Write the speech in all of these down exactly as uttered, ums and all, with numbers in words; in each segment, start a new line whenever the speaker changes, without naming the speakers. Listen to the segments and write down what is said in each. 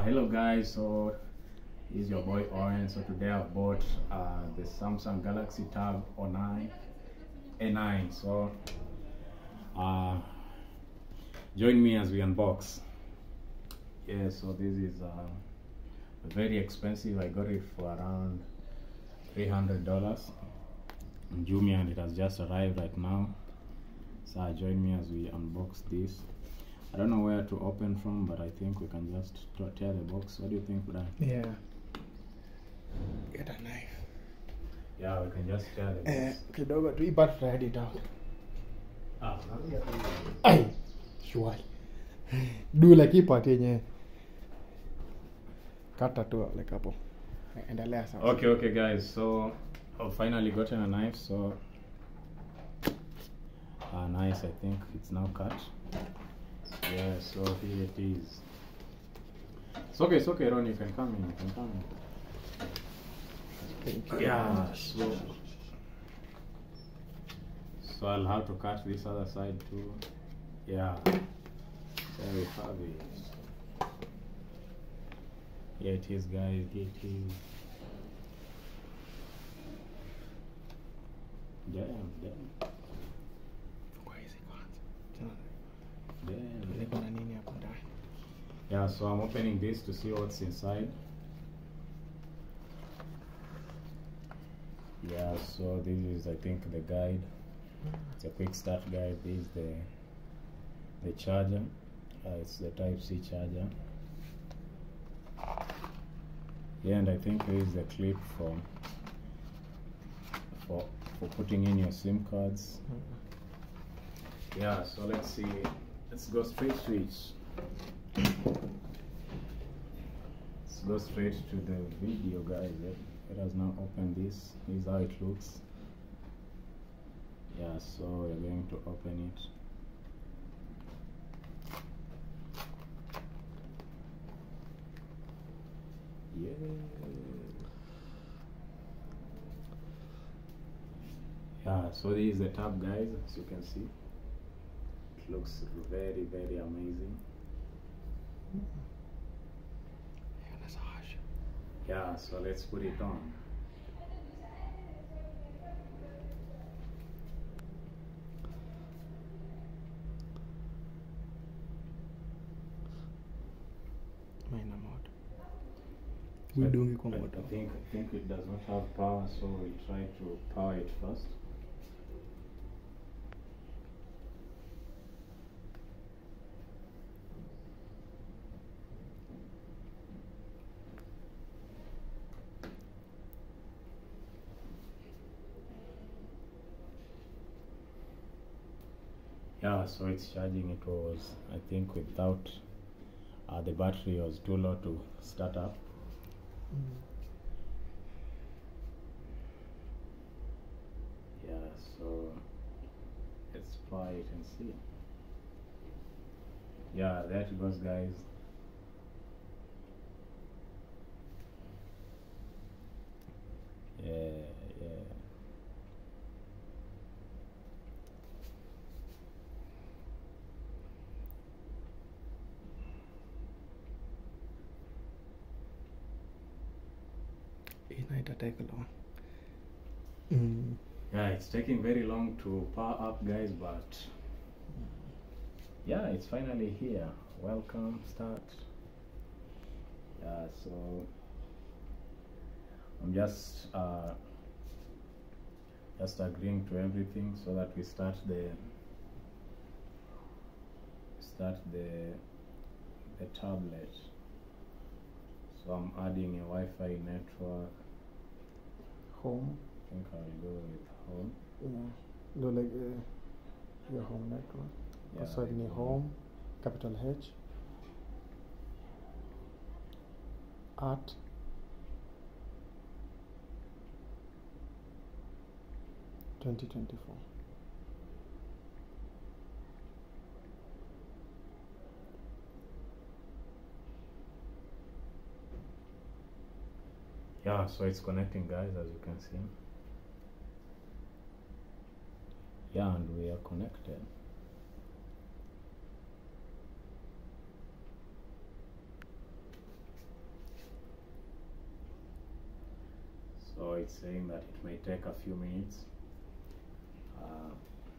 Uh, hello guys, so this is your boy Oren. So today I've bought uh, the Samsung Galaxy Tab O nine A nine. So uh, join me as we unbox. Yeah, so this is uh, very expensive. I got it for around three hundred dollars in Jumia, and it has just arrived right now. So join me as we unbox this. I don't know where to open from, but I think we can just tear the box. What do you think, Brian?
Yeah. Get a knife.
Yeah, we can just tear the box.
Eh, kidogo tu ipat ready it out.
Ah,
Ai, sure. Do like ipat yenye. Kata tu like hapo. Endelea sasa.
okay, okay, guys. So I've finally gotten a knife. So uh, nice. I think it's now cut. Yeah. So here it is. It's okay. It's okay, Ron. You can come in. You can come in.
Thank you.
Yeah. So so I'll have to cut this other side too. Yeah. There we have it. Here it is, guys. Here it is. Damn, damn.
Kwa hizi kwanza.
Damn.
Ile kuna nini hapo ndani?
Yeah, so I'm opening this to see what's inside. Yeah, so this is, I think, the guide. It's a quick start guide. This is the the charger. Uh, it's the Type C charger. Yeah, and I think there is a clip for for for putting in your SIM cards. Yeah, so let's see. Let's go straight to it. Let's go straight to the video, guys. Let, let us now open this. This is how it looks. Yeah, so we're going to open it. Yeah. Yeah, so this is the tab, guys. As you can see, it looks very, very amazing. Yeah, so let's put it on.
Maina moto. We doing kwa
I,
moto.
I think I think it does not have power, so we'll try to power it first. Yeah, so it's charging. It was, I think, without uh, the battery was too low to start up.
Mm.
Yeah, so let's try it and see. Yeah, there it goes, guys. Yeah, yeah.
It might take long. Mm.
Yeah, it's taking very long to power up, guys, but yeah, it's finally here. Welcome, start. Yeah, so I'm just uh, just agreeing to everything so that we start the start the the tablet. So I'm adding a Wi-Fi network.
Home.
I think I'll go with home.
Yeah. Do like uh, your home network.
Yeah,
Password
like
ni home. Capital H. At. twenty twenty-four.
Yeah, so it's connecting, guys, as you can see. Yeah, and we are connected. it's saying that it may take a few minutes. Uh,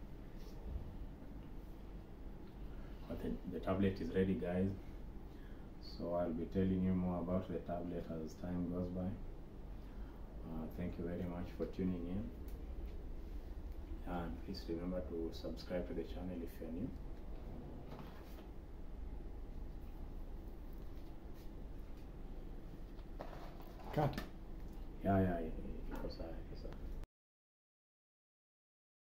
but the, the tablet is ready, guys. So I'll be telling you more about the tablet as time goes by. Uh, thank you very much for tuning in. And please remember to subscribe to the channel if you're new.
Cut.
Yeah, yeah, yeah.